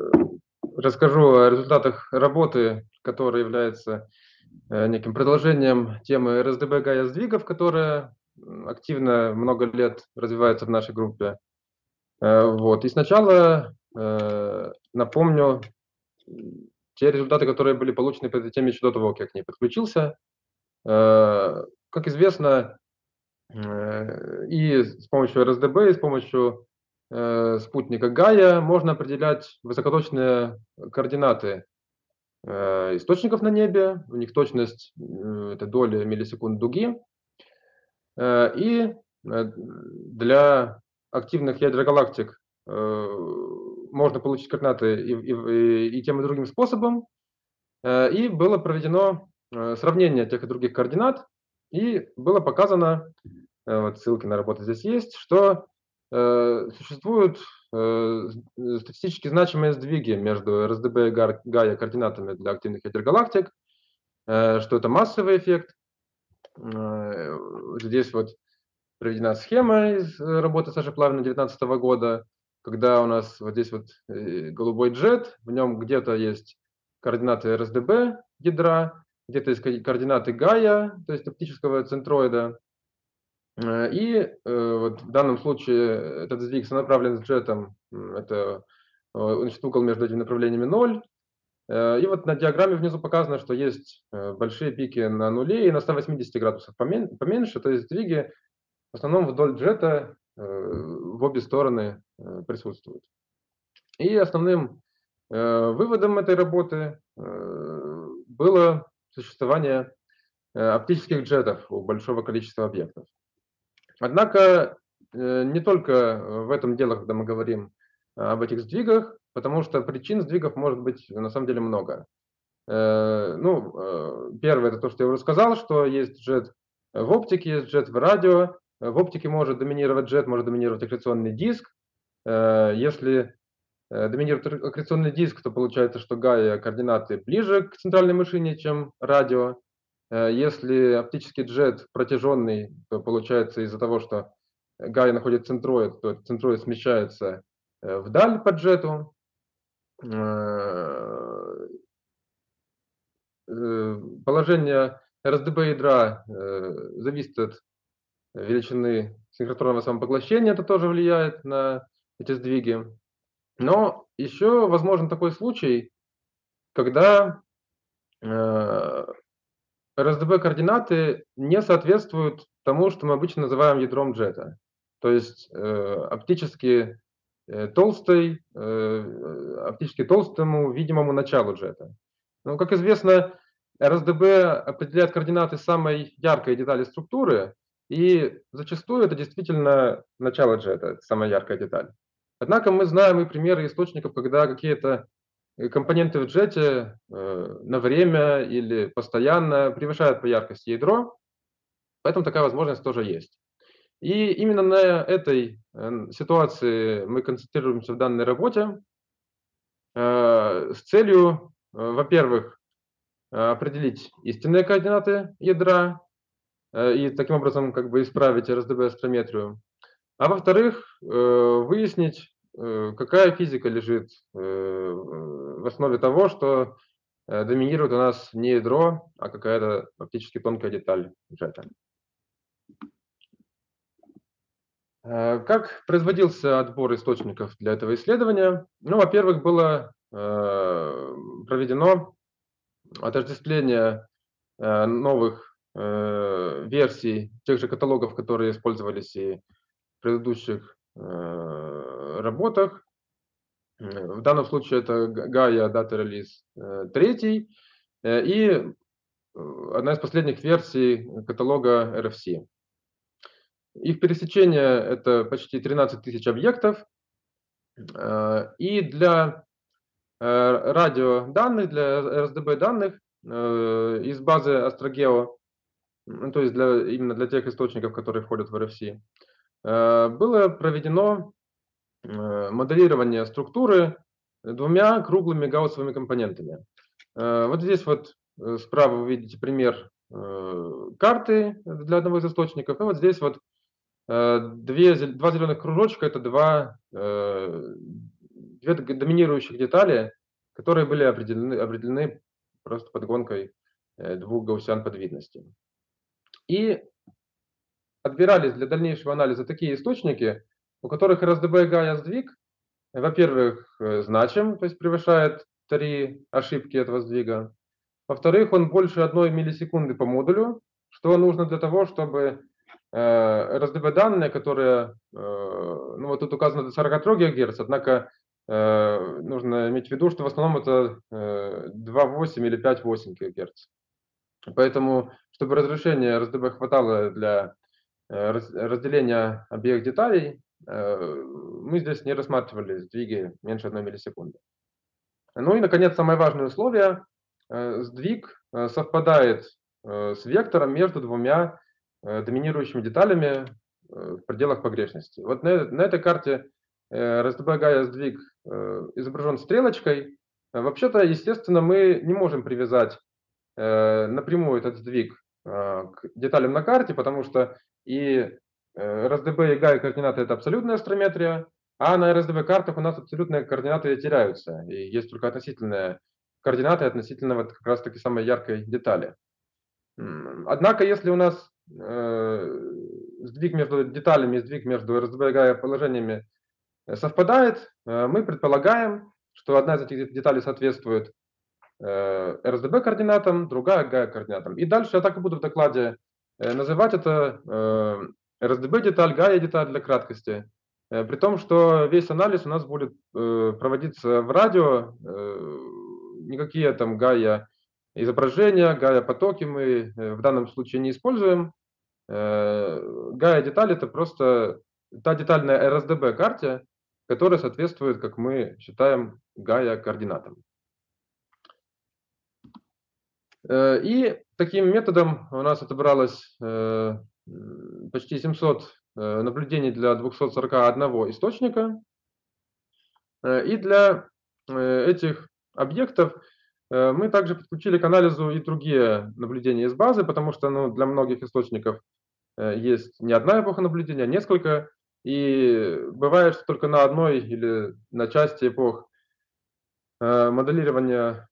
расскажу о результатах работы, которая является неким продолжением темы РСДБ Гая сдвигов, которая активно много лет развивается в нашей группе. Вот. И сначала напомню те результаты, которые были получены по этой теме еще до того, как я к ней подключился. Как известно, и с помощью РСДБ, и с помощью спутника Гая можно определять высокоточные координаты источников на небе, у них точность это доли миллисекунд дуги. И для активных ядер галактик можно получить координаты и тем, и другим способом. И было проведено сравнение тех и других координат, и было показано, вот ссылки на работу здесь есть, что существуют статистически значимые сдвиги между РСДБ и Гая координатами для активных ядер галактик, что это массовый эффект. Здесь вот приведена схема из работы Саши Плавина 2019 года, когда у нас вот здесь вот голубой джет, в нем где-то есть координаты РСДБ ядра, где-то есть координаты Гая, то есть оптического центроида. И вот в данном случае этот сдвиг сонаправлен с джетом, это значит, угол между этими направлениями 0. И вот на диаграмме внизу показано, что есть большие пики на нуле и на 180 градусов поменьше, то есть сдвиги в основном вдоль джета в обе стороны присутствуют. И основным выводом этой работы было существование оптических джетов у большого количества объектов. Однако не только в этом дело, когда мы говорим об этих сдвигах, потому что причин сдвигов может быть на самом деле много. Первое, это то, что я уже сказал, что есть джет в оптике, есть джет в радио. В оптике может доминировать джет, может доминировать аккреционный диск. Если доминирует аккреционный диск, то получается, что Гая координаты ближе к центральной машине, чем радио. Если оптический джет протяженный, то получается из-за того, что Гая находит центроид, то этот центроид смещается вдаль по джету. Положение РСДБ ядра зависит от величины синхротронного самопоглощения, это тоже влияет на эти сдвиги. Но еще возможен такой случай, когда РСДБ-координаты не соответствуют тому, что мы обычно называем ядром джета. То есть оптически толстому видимому началу джета. Ну, как известно, РСДБ определяет координаты самой яркой детали структуры, и зачастую это действительно начало джета, это самая яркая деталь. Однако мы знаем и примеры источников, когда какие-то компоненты в джете на время или постоянно превышают по яркости ядро, поэтому такая возможность тоже есть. И именно на этой ситуации мы концентрируемся в данной работе с целью, во-первых, определить истинные координаты ядра и таким образом как бы исправить РСДБ-астрометрию. А во-вторых, выяснить, какая физика лежит в основе того, что доминирует у нас не ядро, а какая-то фактически тонкая деталь джета. Как производился отбор источников для этого исследования? Ну, во-первых, было проведено отождествление новых версий тех же каталогов, которые использовались и в предыдущих работах. В данном случае это Gaia Data Release 3 и одна из последних версий каталога RFC. Их пересечение это почти 13 тысяч объектов. И для радиоданных, для РСДБ данных из базы AstroGeo, то есть именно для тех источников, которые входят в RFC, было проведено моделирование структуры двумя круглыми гауссовыми компонентами. Вот здесь вот справа вы видите пример карты для одного из источников, и вот здесь вот два зеленых кружочка – это два две доминирующих детали, которые были определены просто подгонкой двух гаусян подвидности. И отбирались для дальнейшего анализа такие источники, у которых РСДБ Гая сдвиг, во-первых, значим, то есть превышает 3 ошибки этого сдвига. Во-вторых, он больше 1 миллисекунды по модулю, что нужно для того, чтобы РСДБ данные, которые, ну вот тут указано до 43 ГГц, однако нужно иметь в виду, что в основном это 2,8 или 5,8 ГГц. Поэтому, чтобы разрешение РСДБ хватало для разделения обеих деталей, мы здесь не рассматривали сдвиги меньше 1 миллисекунды. Ну и, наконец, самое важное условие. Сдвиг совпадает с вектором между двумя доминирующими деталями в пределах погрешности. Вот на этой карте РСДБ Гая сдвиг изображен стрелочкой. Вообще-то, естественно, мы не можем привязать напрямую этот сдвиг к деталям на карте, потому что и РСДБ и Гая координаты — это абсолютная астрометрия, а на РСДБ картах у нас абсолютные координаты теряются, и есть только относительные координаты относительно вот как раз таки самой яркой детали. Однако, если у нас сдвиг между деталями и сдвиг между РСДБ и Гая положениями совпадает, мы предполагаем, что одна из этих деталей соответствует РСДБ координатам, другая Гая координатам. И дальше я так и буду в докладе называть это РСДБ деталь, Гая деталь для краткости. При том, что весь анализ у нас будет проводиться в радио, никакие там Гая изображения, Гая потоки мы в данном случае не используем. Гая деталь — это просто та деталь на РСДБ карте, которая соответствует, как мы считаем, Гая координатам. И таким методом у нас отобралось почти 700 наблюдений для 241 источника. И для этих объектов мы также подключили к анализу и другие наблюдения из базы, потому что для многих источников есть не одна эпоха наблюдения, а несколько. И бывает, что только на одной или на части эпох моделирование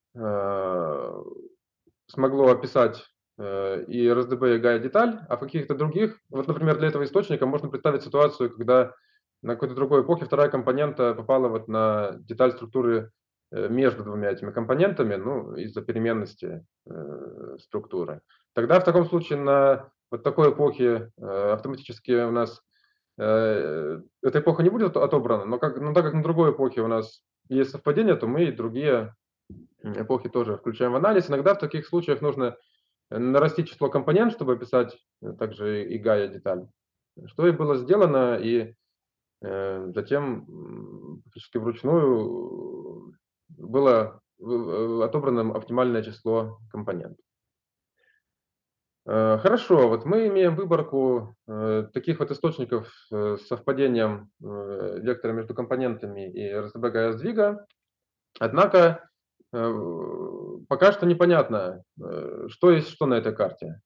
смогло описать и РСДБ, и Гая деталь, а в каких-то других, вот, например, для этого источника можно представить ситуацию, когда на какой-то другой эпохе вторая компонента попала вот на деталь структуры между двумя этими компонентами, ну, из-за переменности структуры. Тогда в таком случае на вот такой эпохе автоматически у нас эта эпоха не будет отобрана, но так как на другой эпохе у нас есть совпадение, то мы и другие эпохи тоже включаем в анализ. Иногда в таких случаях нужно нарастить число компонент, чтобы описать также и Гая деталь, что и было сделано, и затем фактически вручную было отобрано оптимальное число компонентов. Хорошо, вот мы имеем выборку таких вот источников с совпадением вектора между компонентами и РСДБ Гая сдвига. Однако пока что непонятно, что есть что на этой карте.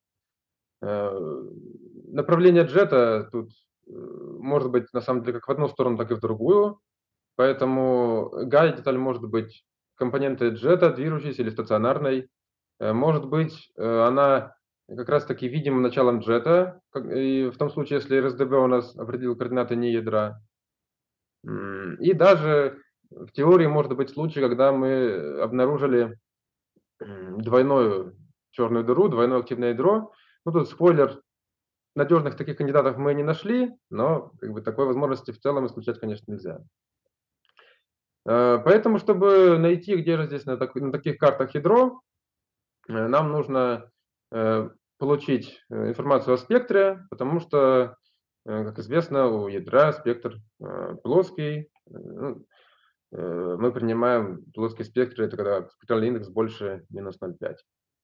Направление джета тут может быть на самом деле как в одну сторону, так и в другую. Поэтому Гая деталь может быть компонентой джета, движущейся или стационарной. Может быть, она как раз таки видимым началом джета, и в том случае, если РСДБ у нас определил координаты не ядра. И даже в теории может быть случай, когда мы обнаружили двойную черную дыру, двойное активное ядро. Ну, тут спойлер, надежных таких кандидатов мы не нашли, но как бы такой возможности в целом исключать, конечно, нельзя. Поэтому, чтобы найти, где же здесь на таких картах ядро, нам нужно получить информацию о спектре, потому что, как известно, у ядра спектр плоский. Мы принимаем плоский спектр, это когда спектральный индекс больше минус 0,5.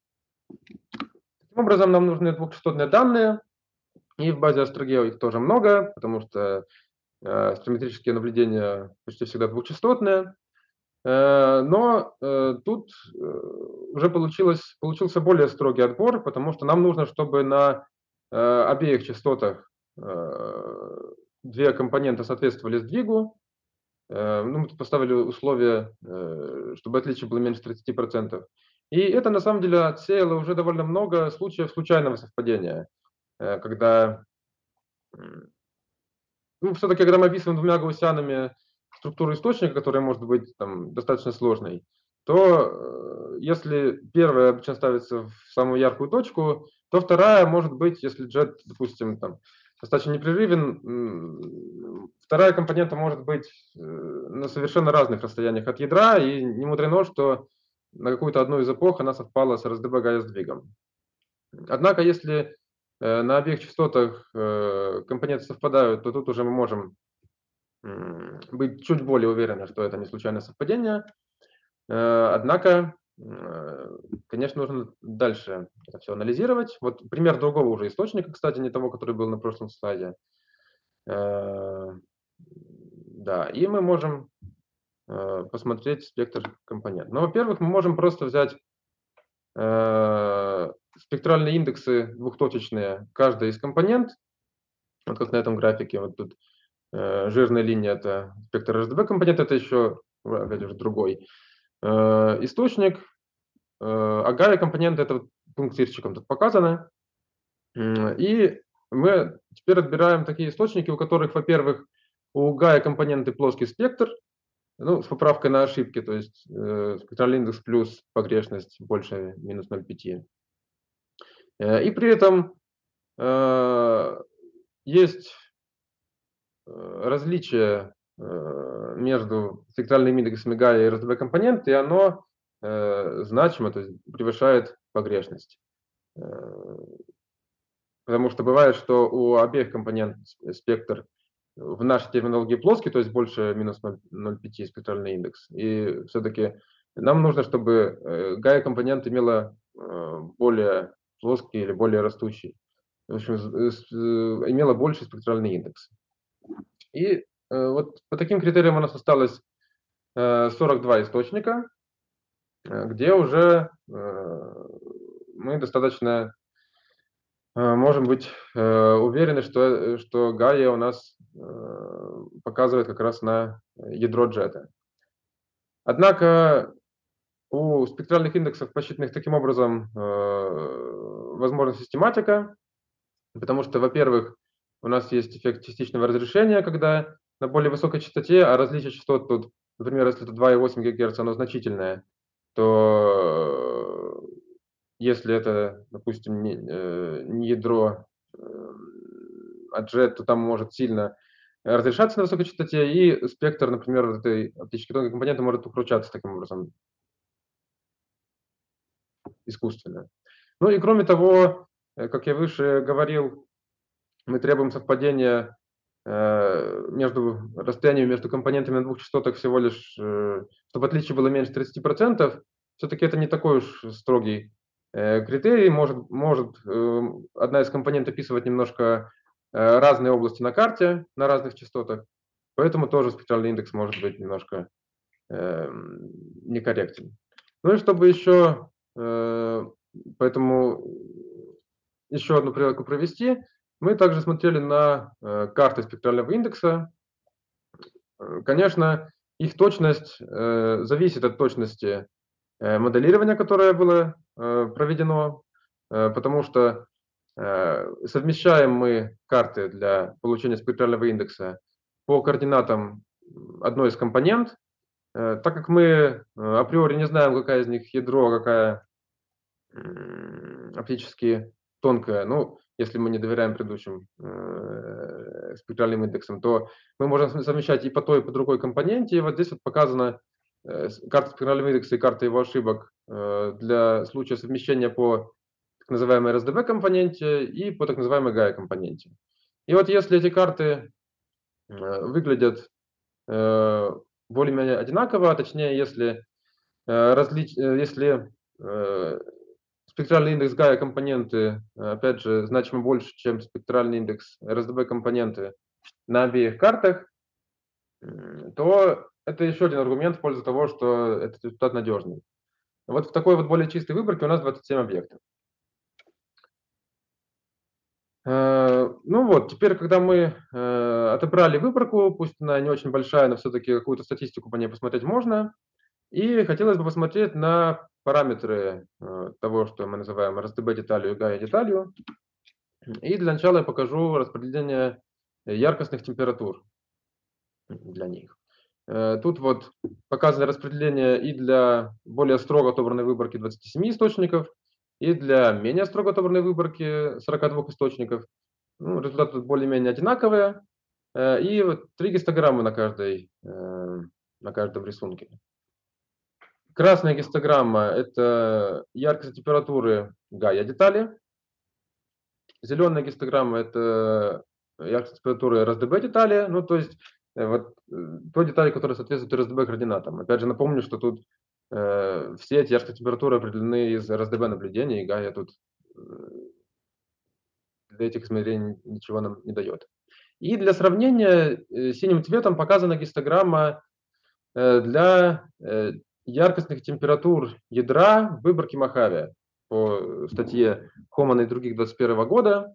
Таким образом, нам нужны двухчастотные данные, и в базе Astrogeo их тоже много, потому что астрометрические наблюдения почти всегда двухчастотные. Но тут уже получился более строгий отбор, потому что нам нужно, чтобы на обеих частотах две компоненты соответствовали сдвигу. Ну, мы тут поставили условие, чтобы отличие было меньше 30%. И это на самом деле отсеяло уже довольно много случаев случайного совпадения, когда, ну, все-таки, когда мы описываем двумя гаусянами структуру источника, которая может быть там достаточно сложной, то если первая обычно ставится в самую яркую точку, то вторая может быть, если jet, допустим, там, достаточно непрерывен, вторая компонента может быть на совершенно разных расстояниях от ядра, и не мудрено, что на какую-то одну из эпох она совпала с RSDB Gaia сдвигом. Однако, если на обеих частотах компоненты совпадают, то тут уже мы можем быть чуть более уверены, что это не случайное совпадение. Однако, конечно, нужно дальше это все анализировать. Вот пример другого уже источника, кстати, не того, который был на прошлом слайде. Да, и мы можем посмотреть спектр компонент. Ну, во-первых, мы можем просто взять спектральные индексы двухточечные каждой из компонент, вот как на этом графике, вот тут жирная линия – это спектр RGB компонент, это еще, опять же, другой источник, а Gaia компонент – это вот пунктирчиком тут показано. И мы теперь отбираем такие источники, у которых, во-первых, у Gaia компоненты плоский спектр, ну, с поправкой на ошибки, то есть спектральный индекс плюс погрешность больше минус 0,5. И при этом есть различие между спектральными индексами Gaia и RSDB компонент, и оно значимо, то есть превышает погрешность. Потому что бывает, что у обеих компонент спектр в нашей терминологии плоский, то есть больше минус 0,5 спектральный индекс. И все-таки нам нужно, чтобы Gaia компонент имела более плоский или более растущий. В общем, имела больше спектральный индекс. И вот по таким критериям у нас осталось 42 источника, где уже мы достаточно можем быть уверены, что Gaia у нас показывает как раз на ядро джета. Однако у спектральных индексов, посчитанных таким образом, возможна систематика, потому что, во-первых, у нас есть эффект частичного разрешения, когда на более высокой частоте, а различие частот тут, например, если это 2,8 ГГц, оно значительное, то если это, допустим, не ядро, а JET, то там может сильно разрешаться на высокой частоте, и спектр, например, вот этой оптической тонкой компоненты может укручиваться таким образом искусственно. Ну и кроме того, как я выше говорил, мы требуем совпадения между расстоянием между компонентами на двух частотах всего лишь, чтобы отличие было меньше 30%. Все-таки это не такой уж строгий критерий. Может одна из компонент описывать немножко разные области на карте на разных частотах, поэтому тоже спектральный индекс может быть немножко некорректен. Ну и чтобы еще, поэтому еще одну проверку провести, мы также смотрели на карты спектрального индекса. Конечно, их точность зависит от точности моделирования, которое было проведено, потому что совмещаем мы карты для получения спектрального индекса по координатам одной из компонент, так как мы априори не знаем, какая из них ядро, какая оптически тонкая, ну, если мы не доверяем предыдущим спектральным индексам, то мы можем совмещать и по той, и по другой компоненте. И вот здесь вот показана карта спектрального индекса и карта его ошибок для случая совмещения по так называемой RSDB компоненте и по так называемой Gaia компоненте. И вот если эти карты выглядят более-менее одинаково, а точнее, если спектральный индекс Gaia компоненты, опять же, значимо больше, чем спектральный индекс RSDB компоненты на обеих картах, то это еще один аргумент в пользу того, что этот результат надежный. Вот в такой вот более чистой выборке у нас 27 объектов. Ну вот, теперь, когда мы отобрали выборку, пусть она не очень большая, но все-таки какую-то статистику по ней посмотреть можно. И хотелось бы посмотреть на параметры того, что мы называем RSDB-деталью и GAIA-деталью. И для начала я покажу распределение яркостных температур для них. Тут вот показано распределение и для более строго отобранной выборки 27 источников, и для менее строго отобранной выборки 42 источников. Ну, результаты тут более-менее одинаковые. И вот 3 гистограммы на каждом рисунке. Красная гистограмма – это яркость температуры GAIA детали. Зеленая гистограмма – это яркость температуры RSDB детали. Ну, то есть вот той детали, которые соответствуют RSDB координатам. Опять же, напомню, что тут все эти яркие температуры определены из RSDB наблюдений, и GAIA тут для этих измерений ничего нам не дает. И для сравнения синим цветом показана гистограмма для яркостных температур ядра в выборке Мохаве по статье Хомана и других 2021 года.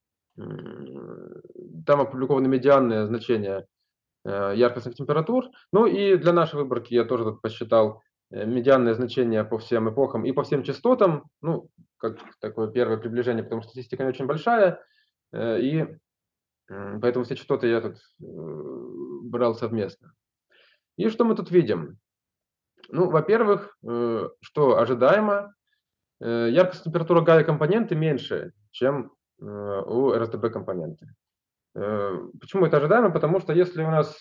Там опубликованы медианные значения яркостных температур. Ну и для нашей выборки я тоже тут посчитал медианные значения по всем эпохам и по всем частотам. Ну, как такое первое приближение, потому что статистика не очень большая. И поэтому все частоты я тут брал совместно. И что мы тут видим? Ну, во-первых, что ожидаемо, яркость температура GAIA компоненты меньше, чем у RSDB компоненты. Почему это ожидаемо? Потому что если у нас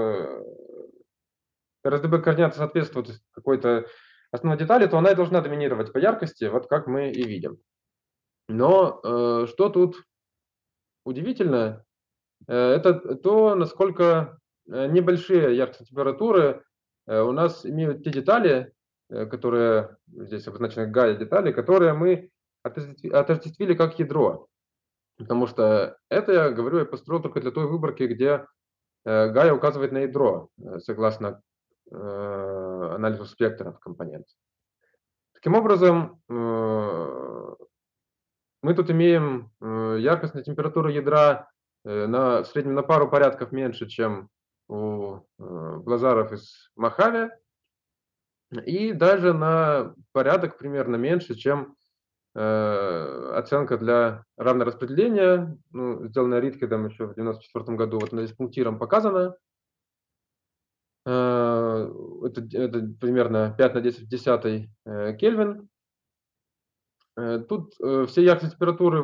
RSDB координаты соответствуют какой-то основной детали, то она и должна доминировать по яркости, вот как мы и видим. Но что тут удивительно, это то, насколько небольшие яркие температуры у нас имеют те детали, которые здесь обозначены GAIA детали, которые мы отождествили как ядро. Потому что это, я говорю, я построил только для той выборки, где GAIA указывает на ядро, согласно анализу спектров компонентов. Таким образом, мы тут имеем яркостную температуру ядра в среднем на пару порядков меньше, чем у блазаров из Мохаве, и даже на порядок примерно меньше, чем оценка для равного распределения, ну, сделанная Ридхедом еще в 1994 году, вот она здесь пунктиром показана. Это примерно 5 на 10 в 10 Кельвин. Тут все яркие температуры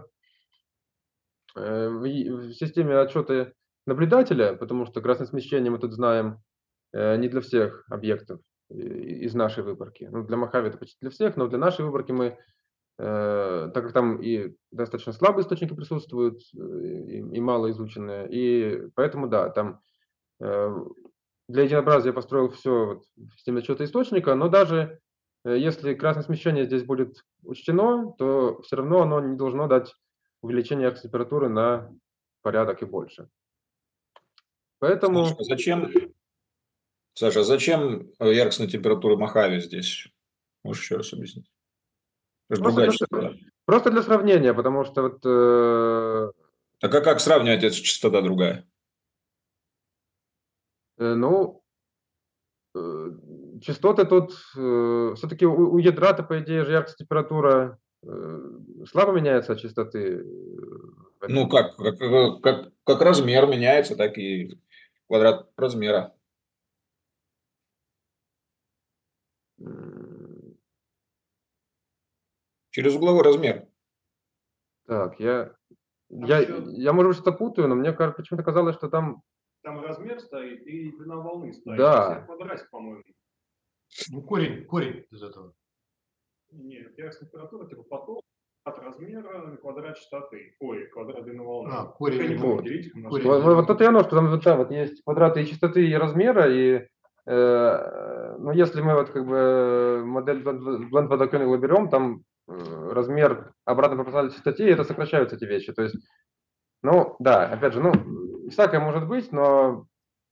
в системе отчета наблюдателя, потому что красное смещение мы тут знаем не для всех объектов из нашей выборки. Ну, для Мохаве это почти для всех, но для нашей выборки мы, так как там и достаточно слабые источники присутствуют, и мало изученные, и поэтому, да, там для единообразия я построил все вот в системе отчета источника, но даже если красное смещение здесь будет учтено, то все равно оно не должно дать увеличение яркости температуры на порядок и больше. Поэтому... Саша, зачем яркостная температура Мохаве здесь? Можешь еще раз объяснить? Просто для сравнения, потому что вот... Так а как сравнивать, эта частота другая? Ну, частоты тут... Все-таки у ядра-то, по идее, же яркость температура слабо меняется от частоты. Ну, как размер меняется, так и квадрат размера. Через угловой размер. Так, я может быть, что-то путаю, но мне почему-то казалось, что там... Там размер стоит и длина волны стоит. Да. Квадратик, по-моему. Ну, корень из этого. Нет, яркость температура, типа поток от размера на квадрат частоты. Ой, квадрат длины волны. Корень. Вот тут и оно, что там вот есть квадраты и частоты, и размера, и ну, если мы вот как бы модель Blend-Waddell-Koenig берем, там размер обратно пропорциональной частоте, и это сокращаются эти вещи. То есть, ну, да, опять же, ну, всякое может быть, но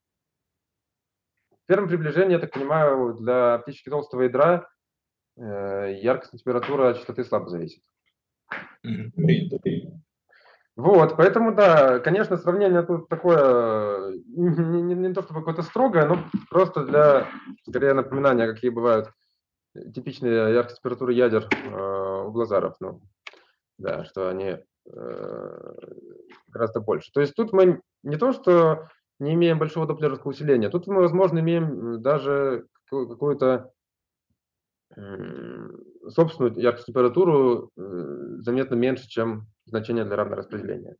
в первом приближении, я так понимаю, для оптически толстого ядра яркость температура от частоты слабо зависит. Вот, поэтому, да, конечно, сравнение тут такое, не то чтобы какое-то строгое, но просто для, скорее, напоминания, какие бывают типичные яркие температуры ядер у блазаров. Ну, да, что они гораздо больше. То есть тут мы не то, что не имеем большого доплеровского усиления, тут мы, возможно, имеем даже какую-то собственную яркую температуру заметно меньше, чем значение для равного распределения.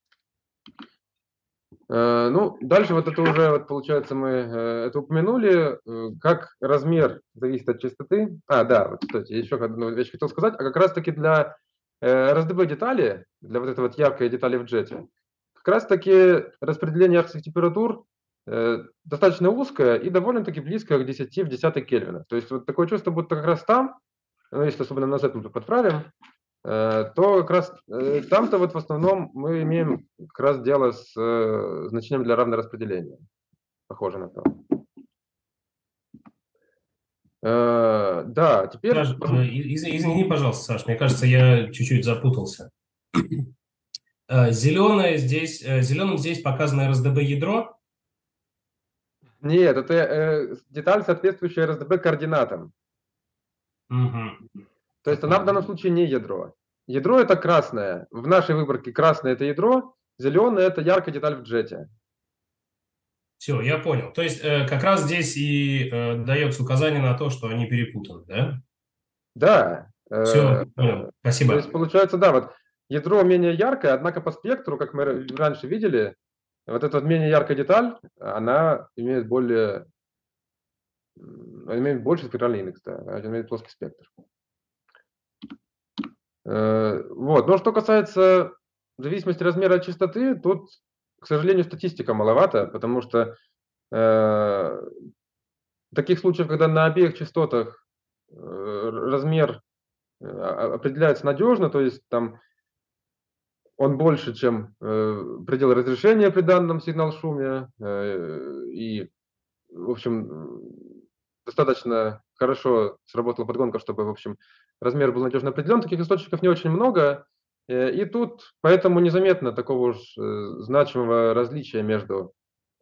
Ну, дальше вот это уже, вот, получается, мы это упомянули, как размер зависит от частоты. Да, вот, кстати, еще одну вещь хотел сказать, а как раз-таки для РСДБ детали, для вот этой вот яркой детали в джете, как раз-таки распределение ярких температур достаточно узкое и довольно-таки близкое к 10 в 10 Кельвина. То есть вот такое чувство, будто как раз там, ну, если особенно на Z мы подправим, то как раз там-то вот в основном мы имеем как раз дело с значением для равного распределения. Похоже на то. Да, теперь... Саш, извини, пожалуйста, Саш, мне кажется, я чуть-чуть запутался. Зеленым здесь показано РСДБ ядро. Нет, это деталь, соответствующая РСДБ координатам. Угу. То есть она в данном случае не ядро. Ядро это красное. В нашей выборке красное это ядро, зеленое это яркая деталь в джете. Все, я понял. То есть как раз здесь и дается указание на то, что они перепутаны, да? Да. Все, понял. Спасибо. То есть получается, да, вот ядро менее яркое, однако по спектру, как мы раньше видели, вот эта вот менее яркая деталь, она имеет больше спектральный индекс, да, она имеет плоский спектр. Вот. Но что касается зависимости размера от частоты, тут, к сожалению, статистика маловато, потому что таких случаев, когда на обеих частотах размер определяется надежно, то есть там он больше, чем предел разрешения при данном сигнал-шуме, и, в общем, достаточно хорошо сработала подгонка, чтобы, в общем, размер был надежно определен. Таких источников не очень много, и тут поэтому незаметно такого уж значимого различия между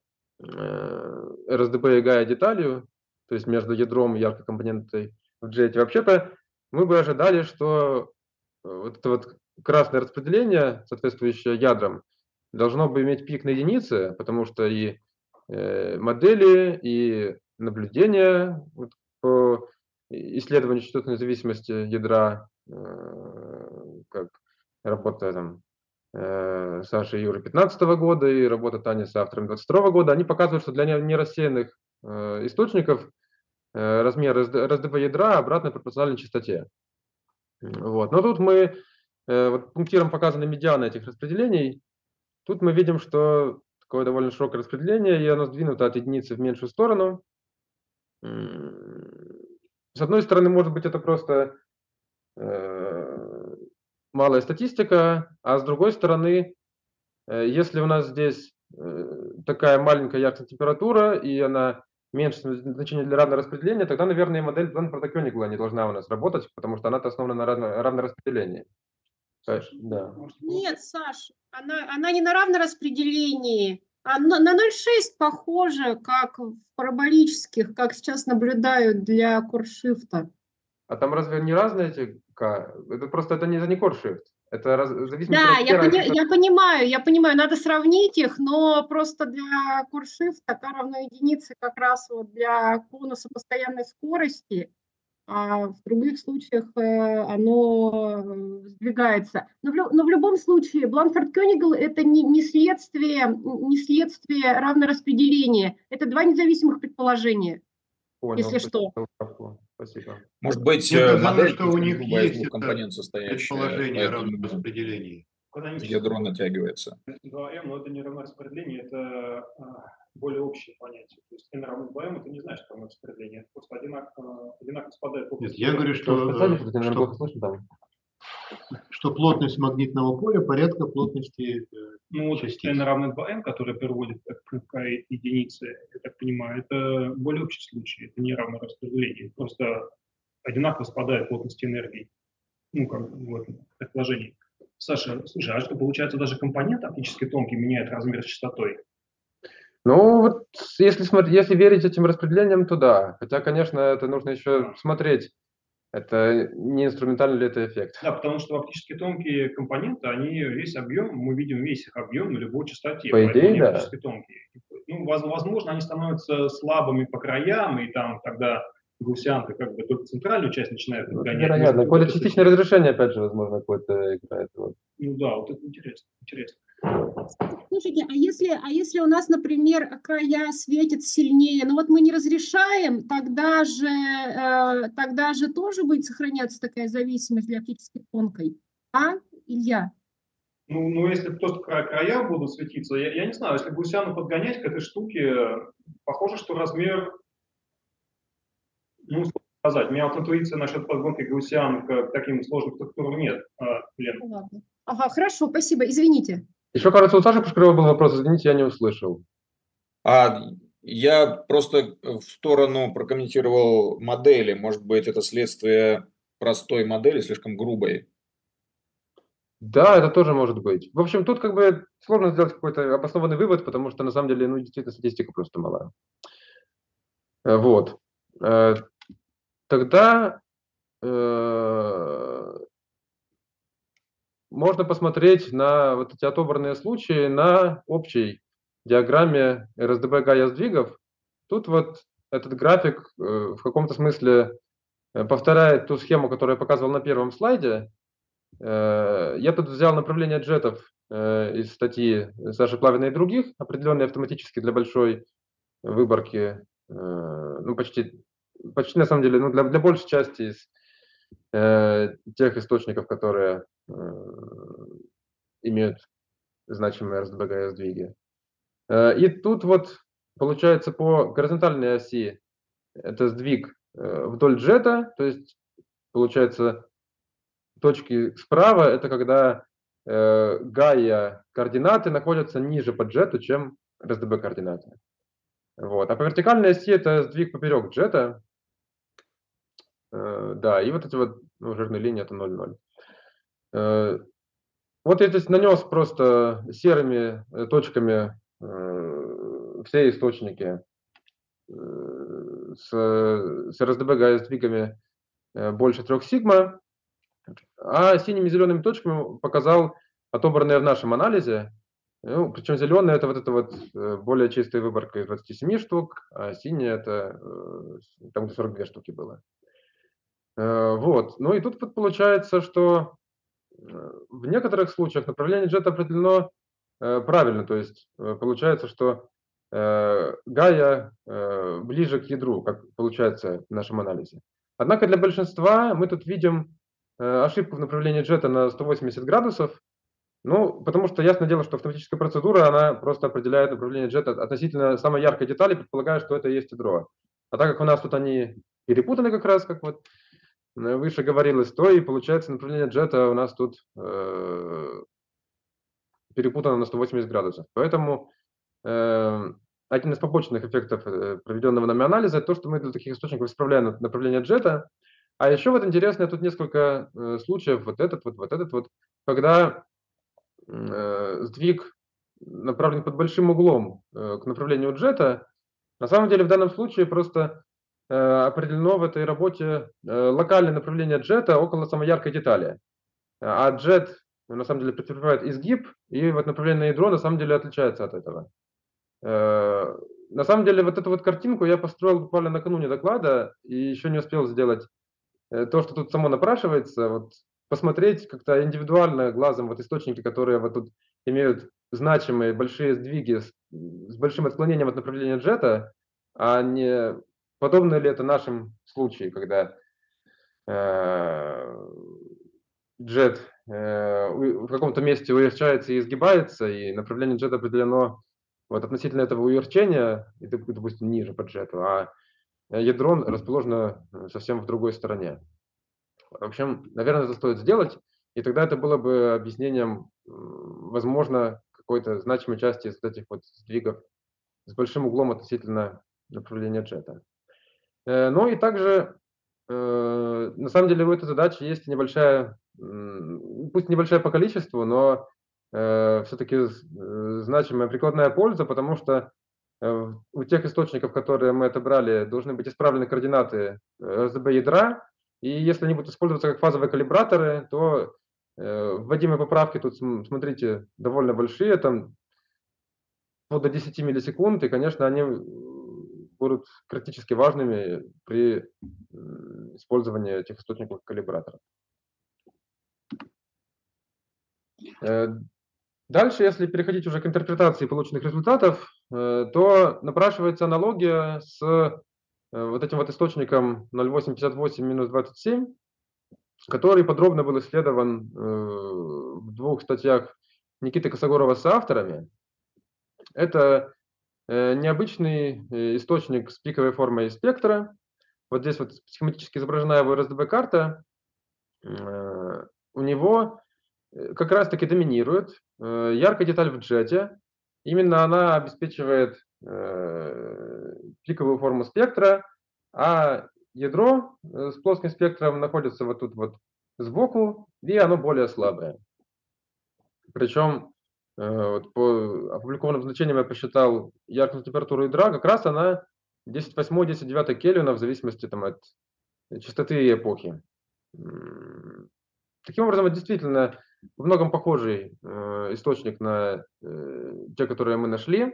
РСДБ и Гая деталью, то есть между ядром и яркой компонентой в джете. Вообще-то мы бы ожидали, что вот это вот красное распределение, соответствующее ядрам, должно бы иметь пик на единице, потому что и модели, и наблюдения вот, по исследованию частотной зависимости ядра, как работа там, Саши и Юры 2015 года и работа Тани с авторами 2022 года, они показывают, что для нерассеянных источников размер РСДБ ядра обратно пропорционален частоте. Вот. Но тут мы вот пунктиром показаны медианы этих распределений. Тут мы видим, что такое довольно широкое распределение, и оно сдвинуто от единицы в меньшую сторону. С одной стороны, может быть, это просто малая статистика, а с другой стороны, если у нас здесь такая маленькая яркая температура, и она меньше значения для равного распределения, тогда, наверное, модель Бланк-Протокёнигла не должна у нас работать, потому что она основана на равном распределении. Да. Нет, Саш, она не на равнораспределении, а на 0,6 похоже, как в параболических, как сейчас наблюдают для коршифта. А там разве не разные эти К? Это просто это не коршифт. Это зависимость Да, от я размера. понимаю, надо сравнить их, но просто для коршифта К равно единице как раз вот для конуса постоянной скорости, а в других случаях оно сдвигается. Но в любом случае Бланкфорд-Кёнигл – это не следствие равнораспределения, это два независимых предположения. Понял, если что. Спасибо. Может быть, Мне казалось, модель что у них грубая из есть двух компонент состоящая, предположение о равном поэтому распределении. ядро натягивается. 2m, но это не равное распределение, это более общее понятие. То есть n равно 2m, это не значит равное распределение, это просто одинаково спадает в область. Нет, я говорю, что плотность магнитного поля порядка плотности частиц. n равно 2m, который переводит к единице, я так понимаю, это более общий случай, это не равное распределение, просто одинаково спадает плотность энергии. Ну, как в этом предположении. Саша, слушай, а что получается, даже компонент оптически тонкий меняет размер с частотой? Ну, вот если верить этим распределениям, то да. Хотя, конечно, это нужно еще смотреть, это не инструментальный ли это эффект. Да, потому что оптически тонкие компоненты, они весь объем, мы видим весь их объем на любой частоте, По поэтому идее, они да. оптически тонкие. Ну, возможно, они становятся слабыми по краям, и там тогда гаусянка как бы только центральную часть начинает подгонять. Вероятно. Может, Какое-то вот это частичное разрешение, опять же, возможно, какое-то играет роль. Ну да, вот это интересно, интересно. Слушайте, а если у нас, например, края светят сильнее, но вот мы не разрешаем, тогда же тоже будет сохраняться такая зависимость для оптически тонкой, а, Илья? Ну, если просто края будут светиться, я не знаю, если гусяну подгонять к этой штуке, похоже, что размер, ну, сложно сказать. У меня вот интуиция насчет подгонки гаусян к таким сложным структурам нет. Лен. Ну, ладно. Ага, хорошо, спасибо, извините. Еще, кажется, у Саши Пушкарева был вопрос, извините, я не услышал. Я просто в сторону прокомментировал модели. Может быть, это следствие простой модели, слишком грубой. Да, это тоже может быть. В общем, тут как бы сложно сделать какой-то обоснованный вывод, потому что на самом деле, ну, действительно, статистика просто мала. Вот. Тогда можно посмотреть на вот эти отобранные случаи на общей диаграмме РСДБ Гая сдвигов. Тут вот этот график в каком-то смысле повторяет ту схему, которую я показывал на первом слайде. Я тут взял направление джетов из статьи Саши Плавиной и других, определенные автоматически для большой выборки, ну, почти на самом деле, ну, для большей части из тех источников, которые имеют значимые РСДБ сдвиги. И тут вот получается по горизонтальной оси это сдвиг вдоль джета, то есть получается точки справа это когда Гайя координаты находятся ниже по джету, чем РСДБ координаты. Вот. А по вертикальной оси это сдвиг поперек джета. Да, и вот эти вот жирные линии это 0,0. Вот я здесь нанес просто серыми точками все источники с РСДБ сдвигами больше 3 сигма, а синими зелеными точками показал отобранные в нашем анализе. Ну, причем зеленые это вот более чистая выборка из 27 штук, а синие это там, где 42 штуки было. Вот. Ну и тут получается, что в некоторых случаях направление джета определено правильно, то есть получается, что Гайя ближе к ядру, как получается в нашем анализе. Однако для большинства мы тут видим ошибку в направлении джета на 180 градусов, ну, потому что ясное дело, что автоматическая процедура, она просто определяет направление джета относительно самой яркой детали, предполагая, что это и есть ядро. А так как у нас тут они перепутаны как раз, как вот выше говорилось, то и получается направление джета у нас тут перепутано на 180 градусов. Поэтому один из побочных эффектов проведенного нами анализа это то, что мы для таких источников исправляем направление джета. А еще вот интересно, тут несколько случаев, вот этот, когда сдвиг направлен под большим углом к направлению джета. На самом деле в данном случае просто определено в этой работе локальное направление джета около самой яркой детали. А джет на самом деле претерпевает изгиб, и вот направление на ядро на самом деле отличается от этого. На самом деле вот эту вот картинку я построил буквально накануне доклада и еще не успел сделать то, что тут само напрашивается, вот посмотреть как-то индивидуально глазом вот источники, которые вот тут имеют значимые большие сдвиги с большим отклонением от направления джета, а не подобно ли это нашем случае, когда джет в каком-то месте уверчается и изгибается, и направление джета определено вот относительно этого уверчения, и, допустим, ниже по джету, а ядро расположено совсем в другой стороне. В общем, наверное, это стоит сделать, и тогда это было бы объяснением, возможно, какой-то значимой части из этих вот сдвигов с большим углом относительно направления джета. Ну и также на самом деле у этой задачи есть небольшая, пусть небольшая по количеству, но все-таки значимая прикладная польза, потому что у тех источников, которые мы отобрали, должны быть исправлены координаты RSDB ядра, и если они будут использоваться как фазовые калибраторы, то вводимые поправки тут, смотрите, довольно большие, там вплоть до 10 миллисекунд, и, конечно, они будут критически важными при использовании этих источников калибраторов. Дальше, если переходить уже к интерпретации полученных результатов, то напрашивается аналогия с вот этим вот источником 0858-27, который подробно был исследован в двух статьях Никиты Косогорова с авторами. Это необычный источник с пиковой формой спектра. Вот здесь вот схематически изображена его RSDB-карта. У него как раз-таки доминирует яркая деталь в джете. Именно она обеспечивает пиковую форму спектра, а ядро с плоским спектром находится вот тут вот сбоку, и оно более слабое. Причем вот по опубликованным значениям я посчитал яркую температуру ядра, как раз она 10,8-10,9 Кельвина в зависимости там, от частоты и эпохи. Таким образом, это действительно во многом похожий источник на те, которые мы нашли.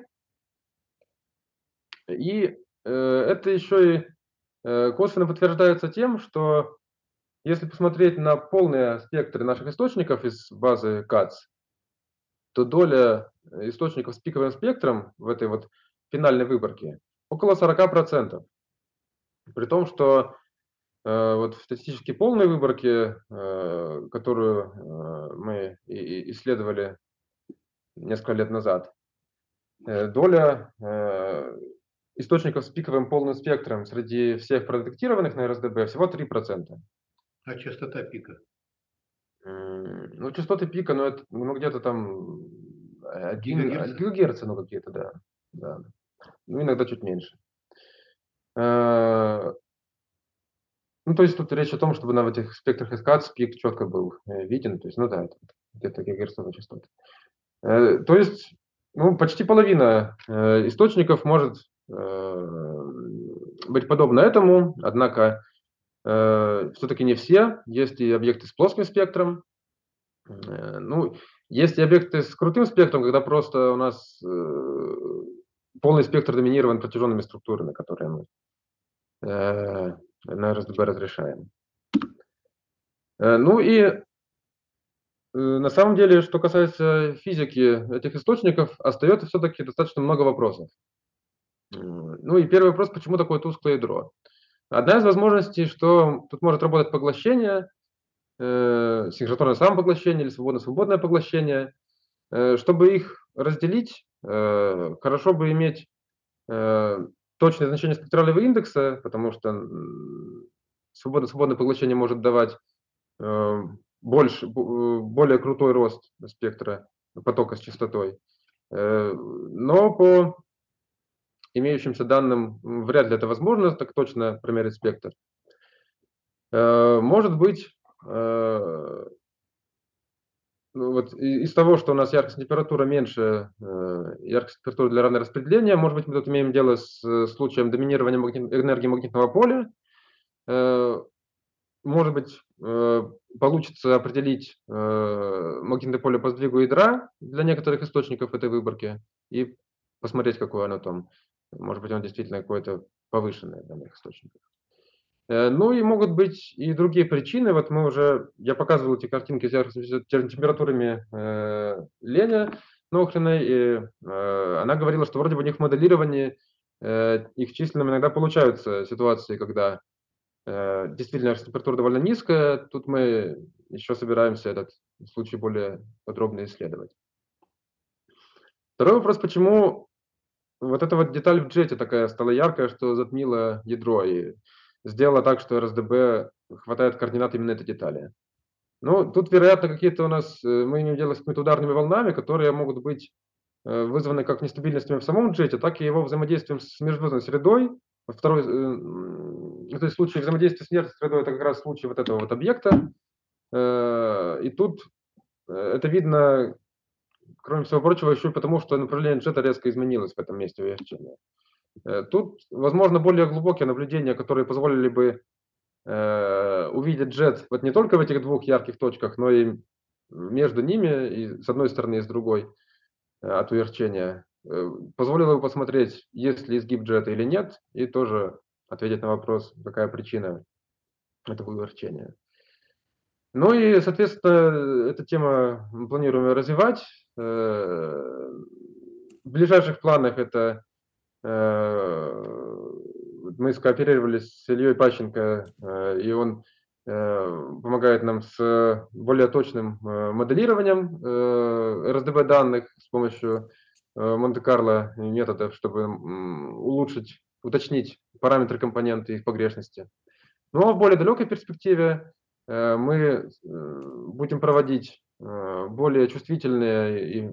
И это еще и косвенно подтверждается тем, что если посмотреть на полные спектры наших источников из базы CATS, то доля источников с пиковым спектром в этой вот финальной выборке около 40%. При том, что вот в статистически полной выборке, которую мы исследовали несколько лет назад, доля источников с пиковым полным спектром среди всех продетектированных на RSDB всего 3%. А частота пика? Ну, частоты пика, ну, это, ну где-то там 1 ГГц, ну, какие-то, да. Ну, иногда чуть меньше. Ну, то есть тут речь о том, чтобы на этих спектрах SCATS пик четко был виден, то есть, ну да, это где-то гигагерцовые частоты. То есть, ну, почти половина источников может быть подобна этому, однако все-таки не все. Есть и объекты с плоским спектром, ну, есть и объекты с крутым спектром, когда просто у нас полный спектр доминирован протяженными структурами, которые мы на RSDB разрешаем. Ну и на самом деле, что касается физики этих источников, остается все-таки достаточно много вопросов. Ну и первый вопрос, почему такое тусклое ядро? Одна из возможностей, что тут может работать поглощение, синхротронное самопоглощение или свободное поглощение. Чтобы их разделить, хорошо бы иметь точное значение спектрального индекса, потому что свободное поглощение может давать более крутой рост спектра потока с частотой. Но по имеющимся данным вряд ли это возможно так точно промерить спектр. Может быть, вот из того, что у нас яркость температура меньше яркость температуры для равного распределения, может быть, мы тут имеем дело с случаем доминирования энергии магнитного поля. Может быть, получится определить магнитное поле по сдвигу ядра для некоторых источников этой выборки и посмотреть, какое оно там. Может быть, оно действительно какое-то повышенное для них источников. Ну и могут быть и другие причины. Вот я показывал эти картинки с яркими температурами Леня Нохриной, и она говорила, что вроде бы у них в моделировании их численным иногда получаются ситуации, когда действительно температура довольно низкая. Тут мы еще собираемся этот случай более подробно исследовать. Второй вопрос, почему вот эта вот деталь в джете такая стала яркая, что затмила ядро и сделала так, что RSDB хватает координат именно этой детали. Ну, тут, вероятно, какие-то у нас, мы имеем дело с какими-то ударными волнами, которые могут быть вызваны как нестабильностями в самом джете, так и его взаимодействием с межзвездной средой. Второй то есть случай взаимодействия с нервной средой – это как раз случай вот этого вот объекта. И тут это видно, кроме всего прочего, еще и потому, что направление джета резко изменилось в этом месте уверчения. Тут, возможно, более глубокие наблюдения, которые позволили бы увидеть джет вот не только в этих двух ярких точках, но и между ними, и с одной стороны, и с другой от уверчения. Позволило бы посмотреть, есть ли изгиб джета или нет, и тоже ответить на вопрос, какая причина этого уверчения. Ну и, соответственно, эту тему мы планируем развивать. В ближайших планах это мы скооперировались с Ильей Пащенко, и он помогает нам с более точным моделированием РСДБ данных с помощью Монте-Карло методов, чтобы улучшить, уточнить параметры компоненты и их погрешности. Но в более далекой перспективе мы будем проводить более чувствительные и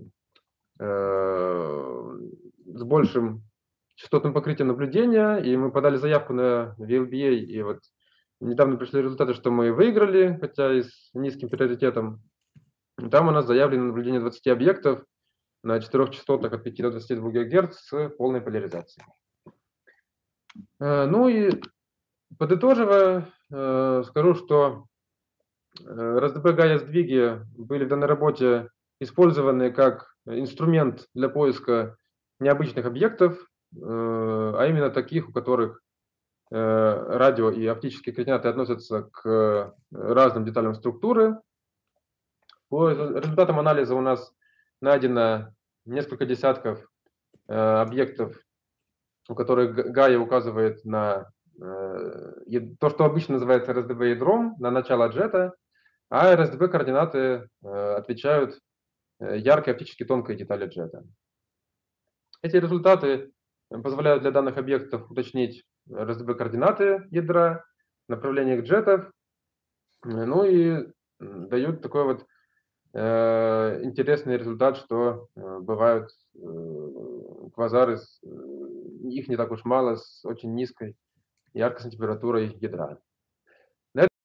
с большим частотным покрытием наблюдения, и мы подали заявку на VLBA, и вот недавно пришли результаты, что мы выиграли, хотя и с низким приоритетом. Там у нас заявлено наблюдение 20 объектов на 4 частотах от 5 до 22 ГГц с полной поляризацией. Ну и подытоживая, скажу, что РСДБ Gaia-сдвиги были в данной работе использованы как инструмент для поиска необычных объектов, а именно таких, у которых радио и оптические координаты относятся к разным деталям структуры. По результатам анализа у нас найдено несколько десятков объектов, у которых Gaia указывает на то, что обычно называется РСДБ ядром, на начало джета, а РСДБ координаты отвечают яркой оптически тонкой детали джета. Эти результаты позволяют для данных объектов уточнить РСДБ координаты ядра, направление их джетов, ну и дают такой вот интересный результат, что бывают квазары, их не так уж мало, с очень низкой яркостной температурой ядра.